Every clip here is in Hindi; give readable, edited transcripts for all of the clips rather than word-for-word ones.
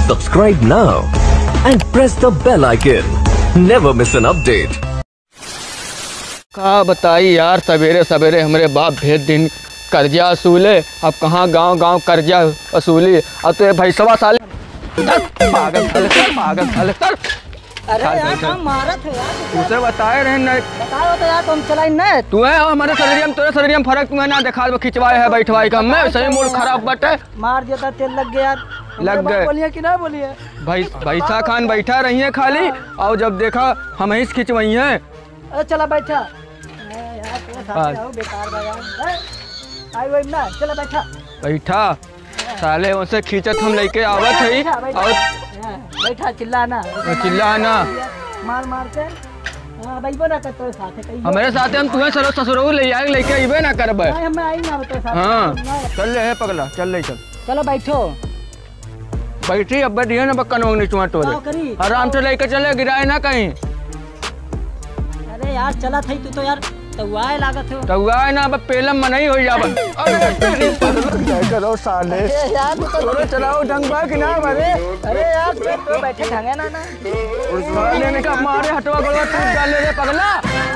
Subscribe now and press the bell icon. Never miss an update. का बताई यार, सवेरे सवेरे हमारे बाप भेज दिन कर्जा वसूले। अब कहाँ गांव गांव कर्जा वसूली। अब तो ये भैसवा साले पागल पागल। अरे यार हम मारत है यार। उसे बताए रहे न, बताओ तो यार तुम चलाई न। तू है हमारे शरीर में तोरे शरीर में फर्क तुम्हें ना देखा खिंचवाए है बैठवाई का। मैं सही मूड खराब बटे मार दिया था, तेल लग गया यार। लग गए बोलिए कि ना बोलिए। भैसा खान बैठा रही है खाली, और जब देखा हम ही खिंचवाई है। अरे चला बैठा बेकार ना, चला बैठा साले उनसे खींचत हम लेके आवत है। और बैठा चिल्लाना मार के हमारे साथ हम तुम्हें सरो ससुरो ले आए लेके आइबे ना करबे। हाँ चल ले है पगला, चल ले चलो बैठो। बैठी अब बढ़िया ना बक्का नोंग नीचवा टोले आराम से लेके चले, गिराए ना कहीं। अरे यार चला थी तू तो यार तवाए लागत हो। तवाए ना अब पेलम में नहीं हो जाब। अरे तेरी क्या करो साले यार तो चलाओ ढंग बा कि ना मारे। अरे यार तो बैठे ढंगे ना साले का मारे हटवा गलवा टूट डाले रे पगला।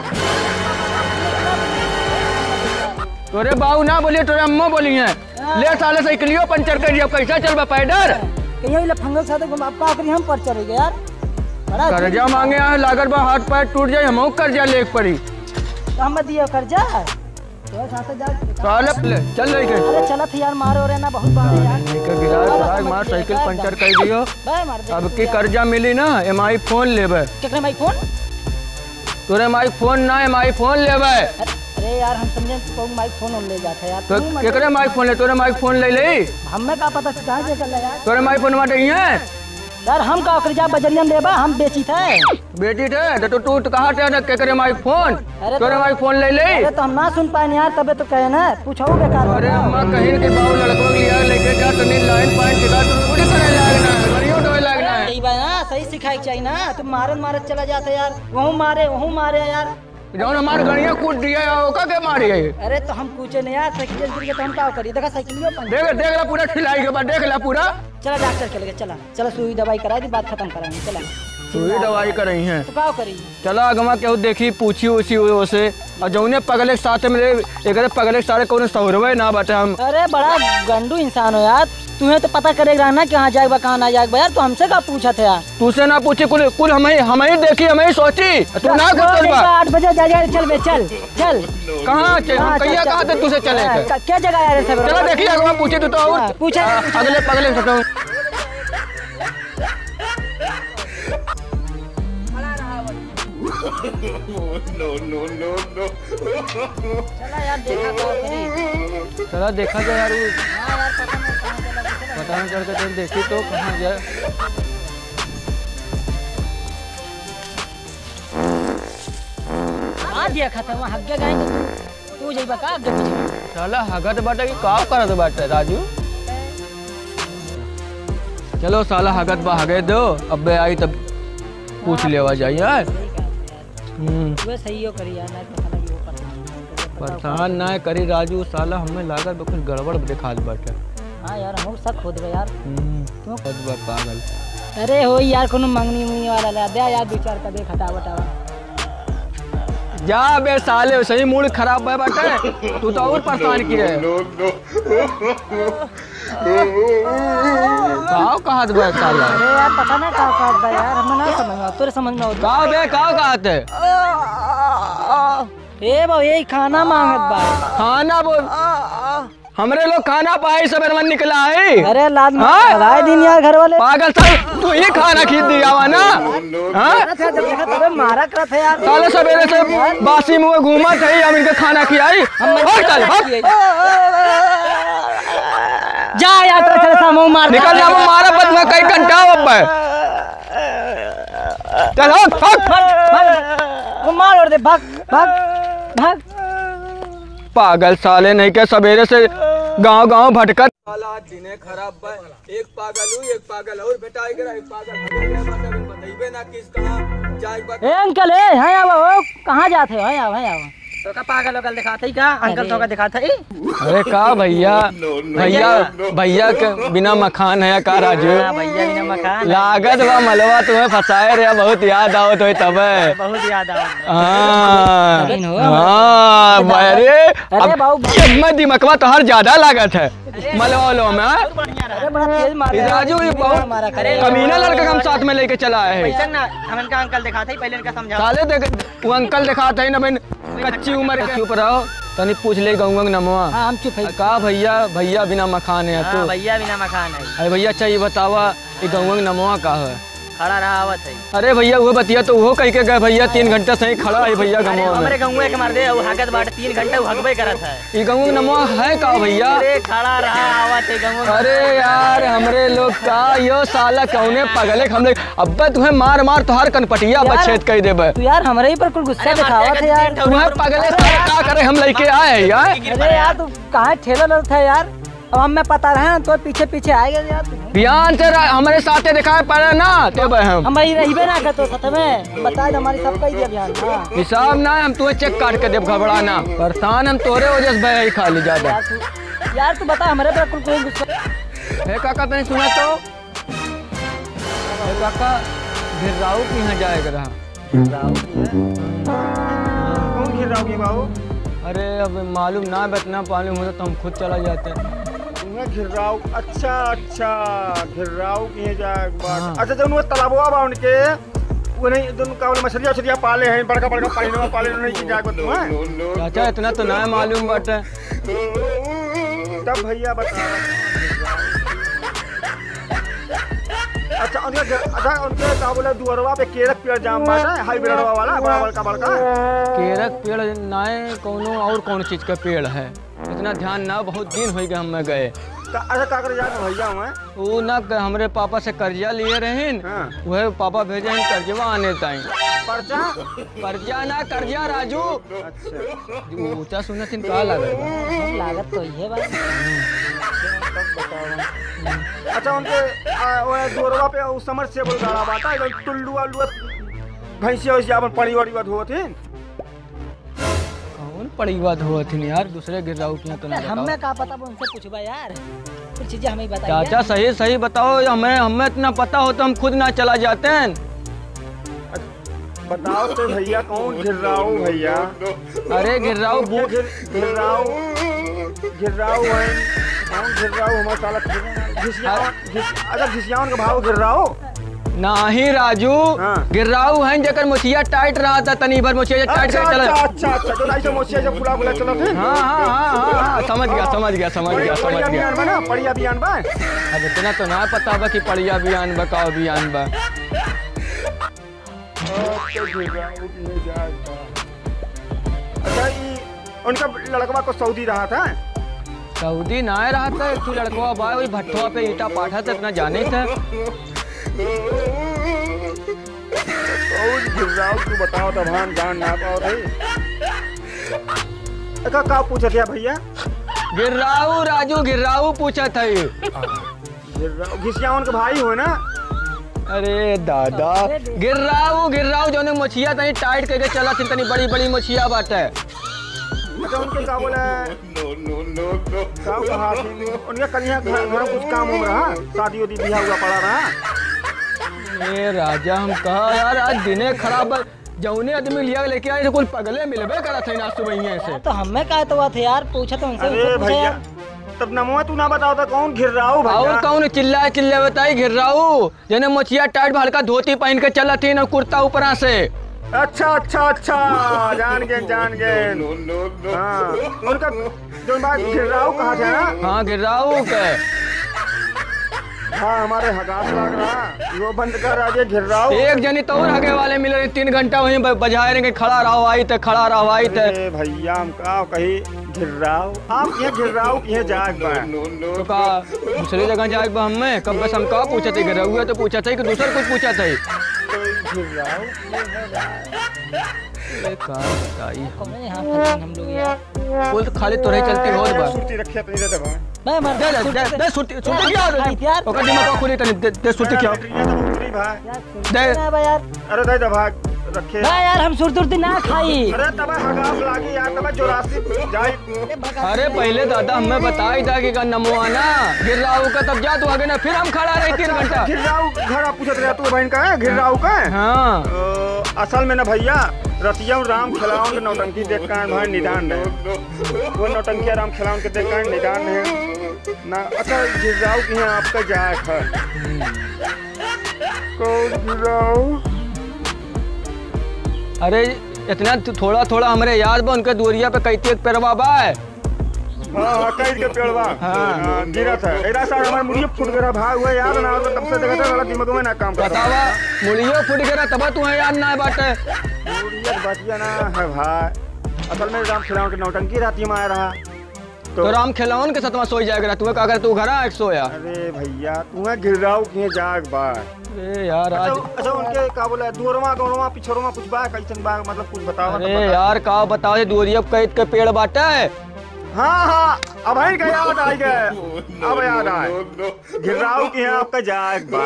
तोरे बाऊ ना बोलिए, तोरे अम्मा बोली है। ले साले साइकिलियो पंचर कर दिया, कैसा चलबा पैदल। कहीं फंगल साथ घुमा करी हम पर चले गए यार। कर्जा मांगे यहाँ लागत बा, हाथ पैर टूट जाए, हम कर्जा ले पड़ी। हम दियो कर्जा चल लेके। अरे चला थी यार, मारो रे ना बहुत बार यार। गिरा मार साइकिल पंचर कर दियो। अब की कर्जा मिली ना एमआई फोन लेबे। केकरे माई फोन? तोरे माई फोन ना एमआई फोन लेबे। अरे यार हम समझे तो माई फोन ले जाता यार। तो केकरे माई फोन ले? तोरे माई फोन ले ले। हमें का पता कहां से कर ले यार। तोरे माई फोन माटे है यार, हम का कर्जा बजरियन लेबा, हम बेची थे। बेची थे तो तू कहा थे केकरे माई फोन? तोरे माई फोन ले ले। अरे तो हम ना सुन पाए यार, तबे तो कहे ना पूछो बेकार। अरे अम्मा कहीं के बाबू लड़कों लिया लेके जा तनी लाइन पॉइंट टिका तो पूरी करे लगना है, गरियो डोए लगना है। सही बात ना, सही सिखाई चाहिए ना। तुम मारत चला जाता यार, वहू मारे यार। जौन हमारे गड़िया कूद दिया ओका के मारी है। अरे तो हम पूछे नहीं यार, साइकिल गिर गया तो हम क्या करिए। देखा साइकिल देख ला पूरा खिलाई के बाद, देख ला पूरा। चला डॉक्टर के लगे, चला सुई दवाई करा दी, बात खत्म कराएंगे। चला सुई दवाई कराई है तो क्या करी। चला अगवा केहू देखी पूछी उसी से, और जौने पगले साथ मेरे एक पगले सारे कौन सहरवे ना बाटे हम। अरे बड़ा गंडू इंसान हो यार, तुम्हें तो पता करेगा ना कहाँ जाएगा कहाँ ना जाएगा यार। तो हमसे क्या पूछा था यार? तुझसे ना पूछी, कुल हम ही देखी, हम ही सोची। तू ना 8 बजे जा चल बे, चल कहाँ कहाँ थे तुझसे चले क्या जगह यार? चलो देखिए अगवा पूछे तू तो पूछा अगले पगले से चला देखा जाए यार, पता नहीं करके देखी तो कहाँ जाए। दिया खाता वहाँ हग्गे गए तू जाइबा का आगे पीछे। चला हगत बाटे कि का करत बाटे राजू। चलो साला हगत बा हगे दो, अब आई तब पूछ लेवा जाए यार। वे सही हो करी यार, ना परेशान ना करी राजू। साला हमें लागत कुछ गड़बड़ दिखा बाटे। हाँ यार हम सब खोद गए यार। क्यों खोद बा पागल? अरे हो यार कोनो मंगनी वाला ला दे यार, 2-4 का देख हटावा जा बे साले, सही मूड खराब है बाटे। तू तो और परेशान किए कहा साला। अरे यार पता ना कहा यार, हमें ना समझ में, तोरे समझ में कहा बे कहते ए बा यही खाना मांगत बा। खाना बोल, हमरे लोग खाना पाए सब मन निकला है। अरे लाद लगाए दिन यार घर वाले पागल साले, तू ही खाना खींच दिया ना। हाँ मारा करत है यार। साले सवेरे से बासी मुँह घूमा थे, हम इनके खाना खिलाई। जा यार तो मुँह मार निकल जा, मारा बदमा कई घंटा अब चल मार और दे, भाग भाग। पागल साले नहीं के सवेरे से गांव भटकर साला दिने खराब बा। एक पागल और बेटा एक पागल बताइबे ना किस कहां जाए बा। ए अंकल ए हां आओ, कहां जाते हो? हां आओ तो का पागल वगल दिखाता ही का अंकल तो का दिखाता ही। अरे का भैया भैया भैया के बिना मखान है का राजू? भैया बिना मकान लागत बा मलवा तुम्हें फंसाए रे, बहुत याद आवत हो तब। बहुत याद आओ। हाँ अरे अरे बाबू मैं दिमकवा तो हर ज्यादा लागत है मलवा लो में। अरे बड़ा तेज मारा राजू ये बहुत कमीना लड़का हम साथ में लेके चला है। पैसा ना हम इनका अंकल दिखाता ही, पहले इनका समझा। साले देख वो अंकल दिखाता है ना बहन, कच्ची उम्र के। चुप रहो तनी पूछ ले गंग नमवा। हाँ हम चुप है। का भैया भैया बिना मखान है तू? भैया बिना मकान है। अरे भैया चाहिए बतावा ये गंग नमवा का है? खड़ा रहा आवत है। अरे भैया वो बतिया तो वो कह के गए भैया 3 घंटा सही खड़ा है भैया गंगवा में। हमारे गंगुए के मार दे वो हाकत बाट 3 घंटे वो हगबे करत है। ये गंग नमवा है का भैया? अरे खड़ा रहा आवत है गंगुए। अरे यार हमरे लोग का यो साला कौने पगले हमले अब्बा तुम्हें मार मार तो हर कनपटिया बछेद कह देबे। तू यार हमरे ही पर कुछ गुस्सा दिखावत है यार। तुम्हें पगले साले का करे हम लेके आए हैं यार। अरे यार तू कहाँ ठेला लड़ था यार? अब हमें पता रहा तो पीछे पीछे आएगा यार। बयान से हमारे साथे दिखाए पड़े ना तो हम वही रहीबे ना करतो साथ में बता दे हमारी सब कही दे बयान। हिसाब ना हम तुम्हें चेक काट के देव घबराना परेशान हम तोरे वजह से भाई खाली ज्यादा। यार तू बता हमारे पर कोई गुस्सा है काका तने सुना तो? है काका घिराऊ की यहाँ जाएगा रहा? कौन घिराऊ की बाबू? अरे अब मालूम ना बतना मालूम होता तो हम खुद चला जाते हैं। तुम्हें घिराऊ अच्छा घिराऊ की जाए बात। अच्छा जब वो तालाबवा बा उनके वो नहीं दोनों का मछलियाँ उछलियाँ पाले हैं बड़का बड़का पानी में पाले नहीं की जाए तुम्हें? चाचा इतना तो ना मालूम बाटे। तब भैया बता। अच्छा उनके का बोला दुअरवा पे केरक पेड़ जाम बाटा हाइब्रिडवा वाला बड़ा बड़का केरक पेड़ नाए कोनो और कौन चीज का पेड़ है इतना ध्यान ना, बहुत दिन हो गए हम गए। अच्छा का कर जाए भैया मैं वो ना हमरे पापा से कर्जा लिए रहे वह पापा भेजे हैं कर्जवा आने ताई। पर्चा ना कर्जा राजू। अच्छा ऊंचा सुना थिन का लागत तो ये बात। अच्छा उनके दोरवा पे उस समर से बोल गाड़ा बाटा जो टुल्लू वालू भैंसिया वैसे अपन पड़ी वाली बात होत है। कौन पड़ी बात होत है यार? दूसरे गिराऊ किया तो ना हमें का पता उनसे पूछबा यार कुछ चीजें हमें बताइए। चाचा सही बताओ हमें इतना पता हो तो हम खुद ना चला जाते हैं। बताओ तो भैया कौन घिराऊ भैया? अरे घिराऊ घिराऊ है कौन घिराऊ? हमारे साला अच्छा घिसियावन का भाव घिराऊ नहीं राजू। गिर्राऊ है जकर मोचिया टाइट रहा था तनी भर मोचिया टाइट कर चला। अच्छा जो ऐसे मोचिया जब फुला चला थे। हाँ समझ गया ना पड़िया बियान बा। अब इतना तो ना पता बा कि पड़िया बियान बा का बियान बा। अच्छा उनका लड़कवा को सऊदी रहा था? सऊदी ना रहा था एक लड़कवा बा वही भट्टवा पे ईटा पाठा था इतना जाने था। तू बताओ तब हम जान ना पाओ रही। का पूछा था भैया? गिर्राऊ राजू गिर्राऊ पूछा था। घिसियावन के भाई हो ना? अरे दादा गिर्राऊ जो ने मछिया तनी टाइट करके चला थी तनी बड़ी बड़ी मछिया बाटे। अच्छा उनके का बोला का कहा उनके कन्या घर कुछ काम हो रहा शादी वादी बियाह हुआ पड़ा रहा? ए राजा हम कहा यार आज दिने खराब जौने आदमी लिया लेके आए कुल पगले मिलबे करा थे ना सुबह से। तो हमें कहा तो बात है यार पूछा तो उनसे। अरे भैया तब नमो तू ना बताओ था कौन घिराऊ भैया? और कौन चिल्ला बताई घिराऊ जने मछिया टाइट हल्का धोती पहन के चला थी ना कुर्ता ऊपरा से। अच्छा जान गए हाँ उनका जो बात घिराऊ कहा था ना? हाँ घिराऊ के हाँ हमारे हगास लग रहा वो बंद कर आगे घिराऊ। एक जनी तो और हगे वाले मिले 3 घंटा वहीं बजाए रहेंगे खड़ा रहो आई थे। भैया हम का कही घिराऊ आप ये घिराऊ ये जाग बा तो का दूसरी जगह जाग बा हमें कब बस हम का पूछा थे घिराऊ तो पूछा था कि दूसरा कुछ पूछा था। घिराऊ का बताई हम लोग यार बोल तो खाली तोरे चलती हो बा सुरती रखे तो नहीं देबा मैं मर दे सुरती क्या ओकर दिमाग को खुली तनी दे सुरती क्या भाई दे यार। अरे दे भाग रखे। ना यार हम सुरतुरती ना खाई। अरे तब हगाम लागी यार, तब जोरासी जाए। अरे पहले दादा हमें बताई था कि का नमो आना गिर राहू का, तब जा तू आगे ना, फिर हम खड़ा रहे 3 घंटा। घिर राहू घर आप पूछत रहे तू बहन का है, घिर राहू का है? हाँ असल में ना भैया रतिया राम खिलावन के नौटंकी देख कर भाई निदान है, वो नौटंकी राम खिलावन के देख कर निदान है ना। अच्छा घिर राहू की है आपका जाए है कौन घिर राहू? अरे इतना थोड़ा थोड़ा हमारे याद बा, उनके दूरिया पे कैती एक पेड़वा बा है। हाँ कई के पेड़वा गिरा था एरा सा हमारे मुड़िए फूट गया भाग हुआ याद ना, तब से देखा था वाला दिमाग में ना काम करता। बतावा मुड़ियो फूट गया तब तू याद ना बाटे। मुड़िया बतिया ना है भाई, असल में राम खिलावन के नौटंकी राती में आया रहा तो राम खिलावन के साथ में सोई जाएगा तू, अगर तू घर आ सोया। अरे भैया तू घिर राहू की जाग बा। अरे यार आज अच्छा उनके का बोला दूरवा गौरवा पिछोरवा कुछ बा कैसन बा, मतलब कुछ बताओ। अरे यार का बताओ ये दूरिया कैद के पेड़ बाटे है। हाँ हाँ अब है क्या याद आ गए, अब याद आए घिर राहू की है आपका जाग बा।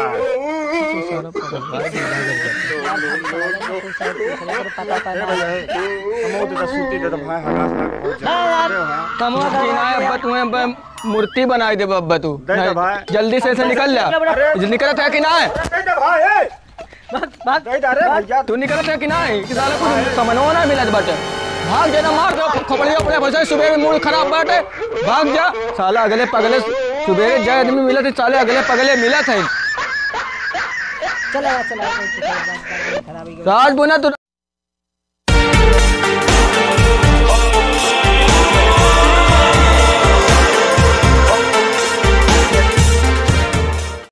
मूर्ति बनाई दे अब्बा तू, जल्दी से निकल जा। निकल था कि ना है तू, निकल था कि ना है कि साला कुछ समझो ना मिलत बाटे। भाग जाना, मार दो खोपड़िया अपने भैया, सुबह में मूड खराब बाटे, भाग जा साला। अगले पगले सुबह जाए आदमी मिला थे, साले अगले पगले मिला था। चला राज बुना तू